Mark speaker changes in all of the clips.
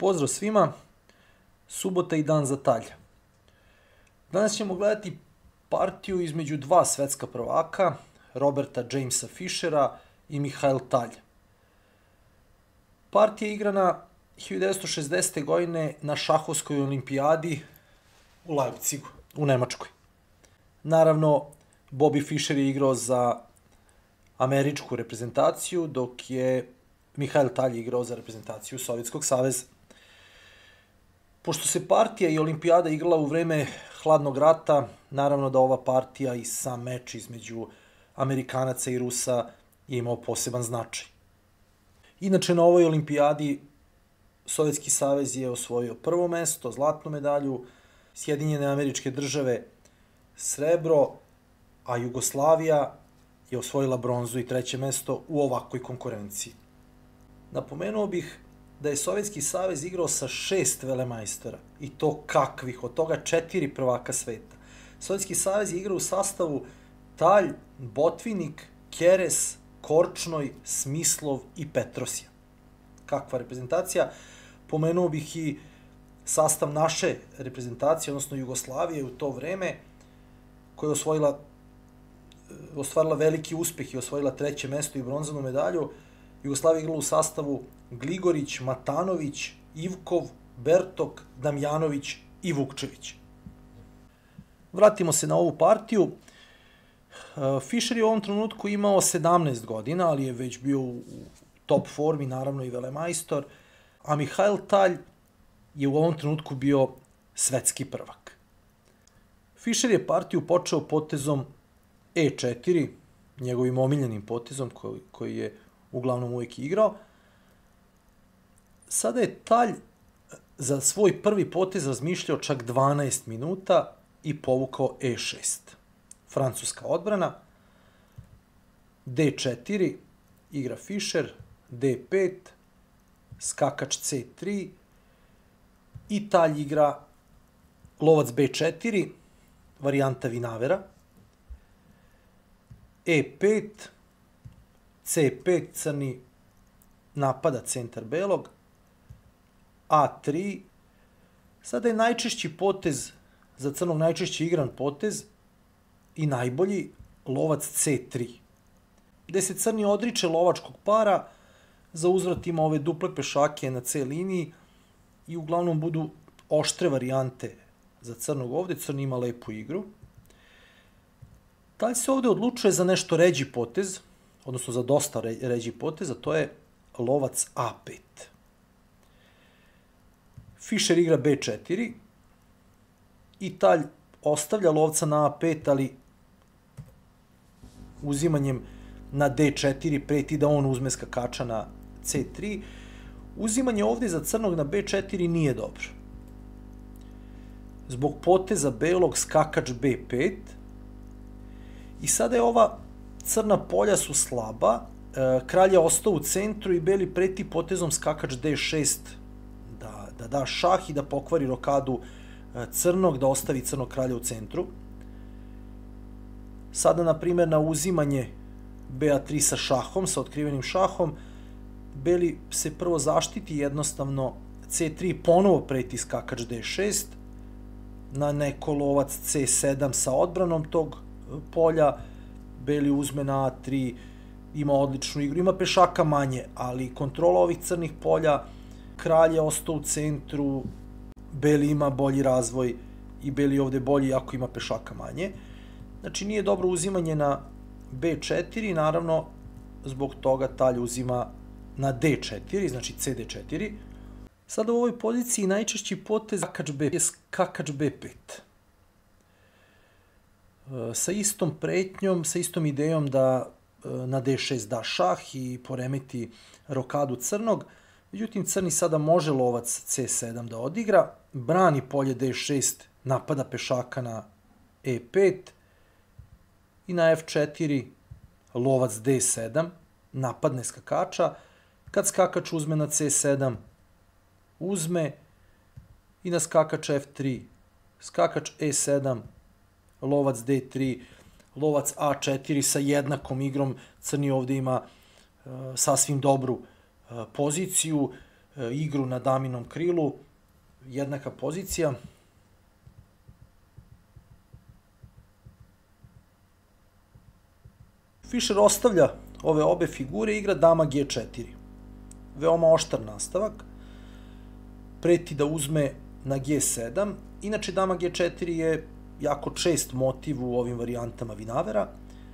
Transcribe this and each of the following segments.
Speaker 1: pozdrav svima, subota i dan za talj. Danas ćemo gledati partiju između dva svetska prvaka, Roberta Jamesa Fischera i Michael Tal. Partija je igrana 1960. godine na šahovskoj olimpijadi u Leipzigu, u Nemačkoj. Naravno, Bobby Fischer je igrao za američku reprezentaciju, dok je Michael Tal igrao za reprezentaciju Sovjetskog saveza. Pošto se partija i olimpijada igrala u vreme hladnog rata, naravno da ova partija i sam meč između Amerikanaca i Rusa je imao poseban značaj. Inače, na ovoj olimpijadi Sovjetski savez je osvojio prvo mesto, zlatnu medalju, Sjedinjene Američke Države srebro, a Jugoslavija je osvojila bronzu i treće mesto u ovakvoj konkurenciji. Napomenuo bih da je Sovjetski savez igrao sa 6 velemajstora, i to kakvih, od toga 4 prvaka sveta. Sovjetski savez je igrao u sastavu Talj, Botvinik, Keres, Korčnoj, Smislov i Petrosija. Kakva reprezentacija? Pomenuo bih i sastav naše reprezentacije, odnosno Jugoslavije u to vreme, koja je ostvarila veliki uspeh i osvojila treće mesto i bronzanu medalju. Jugoslavija igrala u sastavu Gligorić, Matanović, Ivkov, Bertok, Damjanović i Vukčević. Vratimo se na ovu partiju. Fischer je u ovom trenutku imao 17 godina, ali je već bio u top formi, naravno i velemajstor, a Michael Tal je u ovom trenutku bio svetski prvak. Fischer je partiju počeo potezom E4, njegovim omiljenim potezom koji je uglavnom uvijek igrao. Sada je Talj za svoj prvi potez razmišljao čak 12 minuta i povukao E6. Francuska odbrana, D4, igra Fischer, D5, skakač C3 i Talj igra lovac B4, varijanta Vinavera, E5, C5, crni napada centar belog, A3, sada je najčešći potez za crnog, najčešći igran potez i najbolji lovac C3, gde se crni odriče lovačkog para, za uzvrat ima ove duple pešake na C liniji i uglavnom budu oštre varijante za crnog ovde, crni ima lepu igru. Talj se ovde odlučuje za nešto ređi potez, odnosno za dosta ređi potez, a to je lovac A5. Fischer igra B4 i Talj ostavlja lovca na A5, ali uzimanjem na D4 preti da on uzme skakača na C3. Uzimanje ovde za crnog na B4 nije dobro. Zbog poteza belog skakač B5 i sada je ova crna polja su slaba, kralj je ostao u centru i beli preti potezom skakač D6 da da šah i da pokvari rokadu crnog, da ostavi crnog kralja u centru. Sada, na primjer, na uzimanje BA3 sa šahom, sa otkrivenim šahom, beli se prvo zaštiti, jednostavno C3 ponovo preti skakač D6, na neko lovac C7 sa odbranom tog polja, beli uzme na A3, ima odličnu igru, ima pešaka manje, ali kontrola ovih crnih polja, kralj je ostao u centru, beli ima bolji razvoj i beli ovde bolji ako ima pešaka manje. Znači, nije dobro uzimanje na B4, naravno, zbog toga Talj uzima na D4, znači CD4. Sada u ovoj poziciji najčešći potez je skakač B5. Sa istom pretnjom, sa istom idejom da na D6 da šah i poremeti rokadu crnog. Međutim, crni sada može lovac C7 da odigra, brani polje D6, napada pešaka na E5 i na F4 lovac D7, napadne skakača. Kad skakač uzme na C7, uzme i na skakač F3, skakač E7, lovac D3, lovac A4 sa jednakom igrom. Crni ovde ima sasvim dobru poziciju. igru na daminom krilu, jednaka pozicija. Fischer ostavlja ove obe figure i igra dama G4. Veoma oštar nastavak. Preti da uzme na G7. Inače, dama G4 je jako čest motiv u ovim varijantama Vinavera.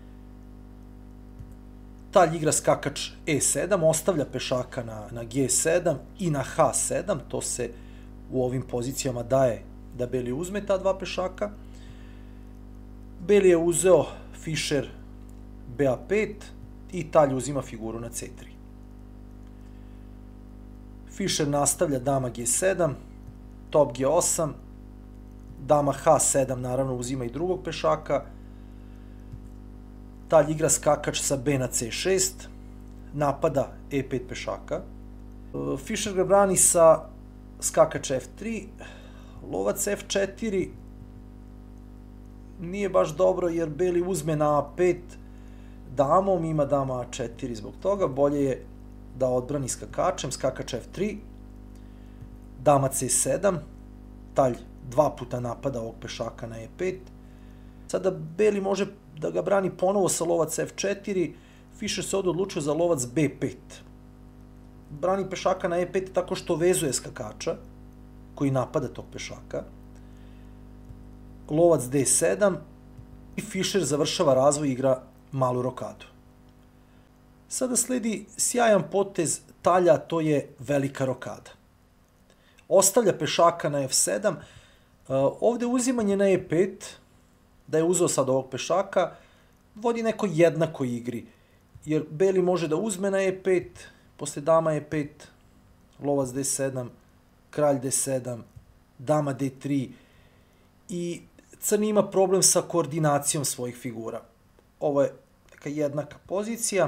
Speaker 1: Talj igra skakač E7, ostavlja pešaka na G7 i na H7. To se u ovim pozicijama daje da beli uzme ta dva pešaka. Beli je uzeo Fischer BA5 i talj uzima figuru na C3. Fischer nastavlja dama G7, top G8, dama H7 naravno uzima i drugog pešaka, talj igra skakač sa B na C6, napada E5 pešaka, Fischer ga brani sa skakač F3, lovac F4 nije baš dobro jer beli uzme na A5 damom, ima dama A4 zbog toga, bolje je da odbrani skakačem, skakač F3, dama C7, talj dva puta napada ovog pešaka na E5. Sada beli može da ga brani ponovo sa lovac F4, Fischer se ovdje odlučio za lovac B5. Brani pešaka na E5 tako što vezuje skakača, koji napada tog pešaka. Lovac D7 i Fischer završava razvoj, igra malu rokadu. Sada sledi sjajan potez talja, to je velika rokada. Ostavlja pešaka na F7, ovdje uzimanje na E5, da je uzeo sad ovog pešaka, vodi neko jednako igri, jer beli može da uzme na E5, posle dama E5, lovac D7, kralj D7, dama D3 i crni ima problem sa koordinacijom svojih figura. Ovo je neka jednaka pozicija.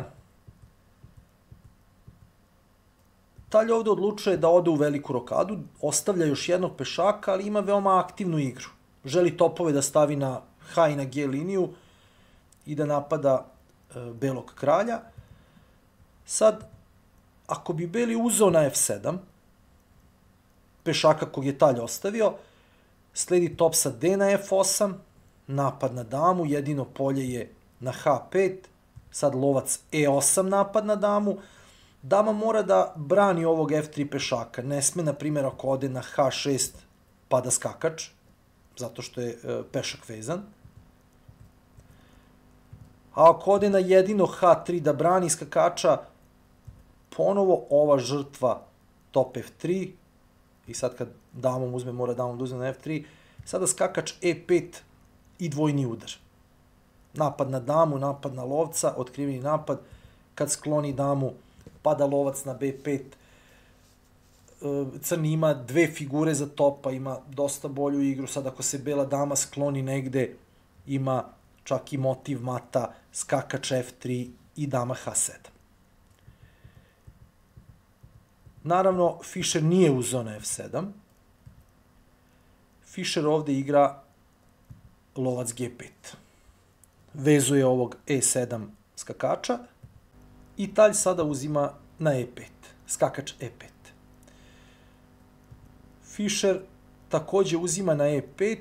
Speaker 1: Talj ovdje odlučuje da ode u veliku rokadu, ostavlja još jednog pešaka, ali ima veoma aktivnu igru. Želi topove da stavi na H i na G liniju i da napada belog kralja. Sad, ako bi beli uzeo na F7, pešaka kog je talj ostavio, sledi top sa D na F8, napad na damu, jedino polje je na H5, sad lovac E8 napad na damu, dama mora da brani ovog F3 pešaka, ne sme, na primjer, ako ode na H6 pada skakač, zato što je pešak vezan. A ako ode na jedino H3 da brani skakača, ponovo ova žrtva top F3, i sad kad damom uzme, mora damom da uzme na F3, sada skakač E5 i dvojni udar. Napad na damu, napad na lovca, otkriveni napad, kad skloni damu, pada lovac na B5, crni ima dve figure za topa, ima dosta bolju igru, sad ako se bela dama skloni negde, ima čak i motiv mata, skakač F3 i dama H7. Naravno, Fischer nije uzeo na F7. Fischer ovdje igra lovac G5. Vezuje ovog E7 skakača i talj sada uzima na E5. Skakač E5. Fischer također uzima na E5.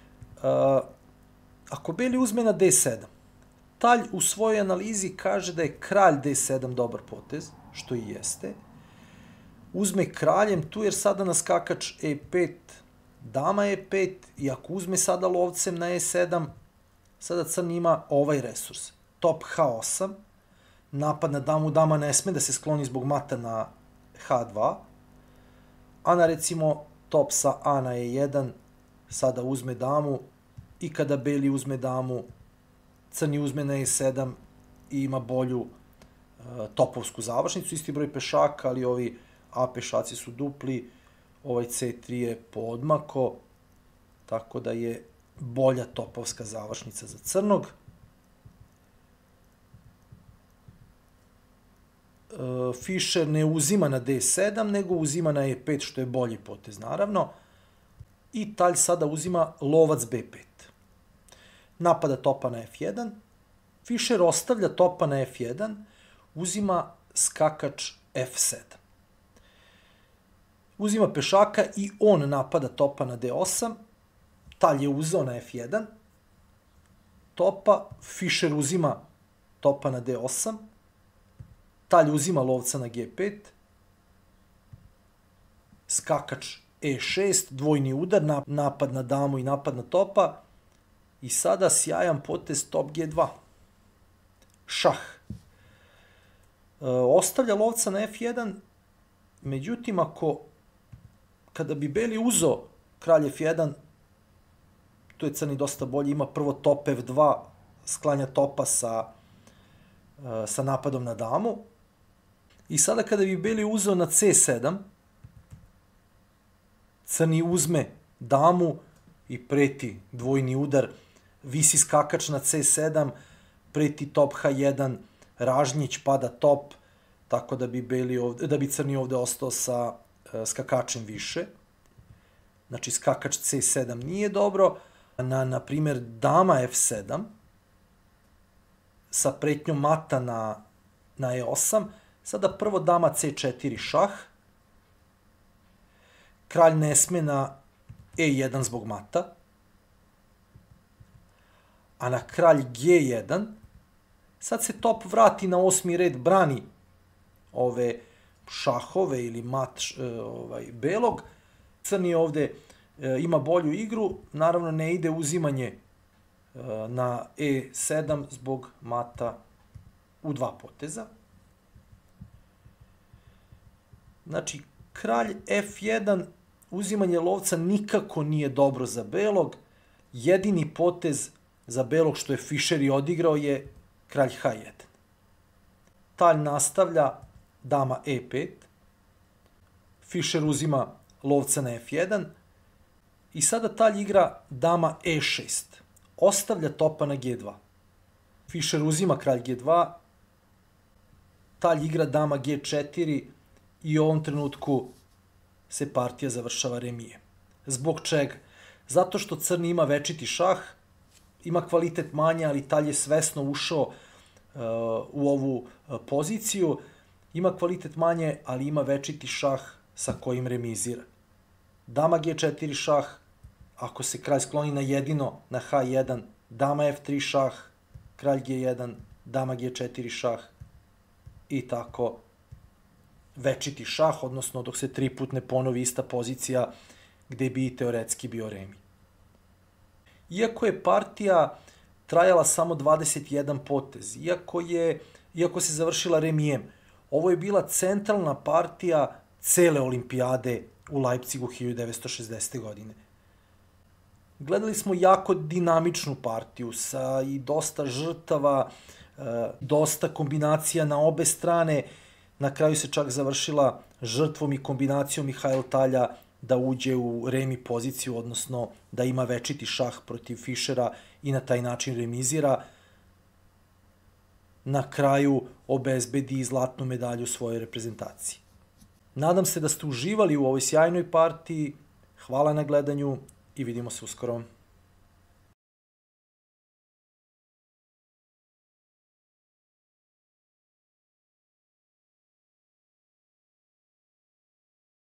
Speaker 1: Ako beli uzme na D7, talj u svojoj analizi kaže da je kralj D7 dobar potez, što i jeste. Uzme kraljem tu jer sada na skakač E5, dama E5 i ako uzme sada lovcem na E7, sada crni ima ovaj resurs. Top H8, napad na damu, dama ne sme da se skloni zbog mata na H2, a na recimo top sa A na E1, sada uzme damu i kada beli uzme damu, crni uzme na E7 i ima bolju topovsku završnicu, isti broj pešaka, ali ovi A pešaci su dupli, ovaj C3 je poodmako, tako da je bolja topovska završnica za crnog. Fischer ne uzima na D7, nego uzima na E5, što je bolji potez, naravno. I talj sada uzima lovac B5. Napada topa na F1. Fischer ostavlja topa na F1, uzima skakač F7. uzima pešaka i on napada topa na d8, Talj je uzeo na f1, topa, Fischer uzima topa na d8, Talj uzima lovca na g5, skakač e6, dvojni udar, napad na damu i napad na topa, i sada sjajan potez top g2. Šah. Ostavlja lovca na f1, međutim, kada bi beli uzeo kralj f1, tu je crni dosta bolji, ima prvo top f2, sklanja topa sa napadom na damu. I sada kada bi beli uzeo na c7, crni uzme damu i preti dvojni udar, visi skakač na c7, preti top h1, Ražnjić, pada top, tako da bi crni ovde ostao sa skakačem više. Znači, skakač c7 nije dobro. Na primjer, dama f7, sa pretnjom mata na e8, sada prvo dama c4 šah, kralj ne sme na e1 zbog mata, a na kralj g1, sad se top vrati na 8. red, brani ove šahove ili mat belog. Crni ovde ima bolju igru, naravno ne ide uzimanje na e7 zbog mata u dva poteza. Znači, kralj f1, uzimanje lovca nikako nije dobro za belog. Jedini potez za belog što je Fischer i odigrao je kralj h1. Talj nastavlja, dama e5. Fischer uzima lovca na f1. I sada Talj igra dama e6. Ostavlja topa na g2. Fischer uzima kralj g2. Talj igra dama g4 i u ovom trenutku se partija završava remijem. Zbog čega? Zato što crni ima večiti šah, ima kvalitet manje, ali Talj je svesno ušao u ovu poziciju. Ima kvalitet manje, ali ima večiti šah sa kojim remizira. Dama g4 šah, ako se kralj skloni na jedino, na h1, dama f3 šah, kralj g1, dama g4 šah i tako večiti šah, odnosno dok se 3 put ne ponovi ista pozicija gde bi teoretski bio remi. Iako je partija trajala samo 21 potez, iako se završila remijem, ovo je bila centralna partija cele olimpijade u Leipzigu 1960. godine. Gledali smo jako dinamičnu partiju sa i dosta žrtava, dosta kombinacija na obe strane. Na kraju se čak završila žrtvom i kombinacijom Mihail Talja da uđe u remi poziciju, odnosno da ima večiti šah protiv Fischera i na taj način remizira. Na kraju obezbedi zlatnu medalju svojoj reprezentaciji. Nadam se da ste uživali u ovoj sjajnoj partiji. Hvala na gledanju i vidimo se uskoro.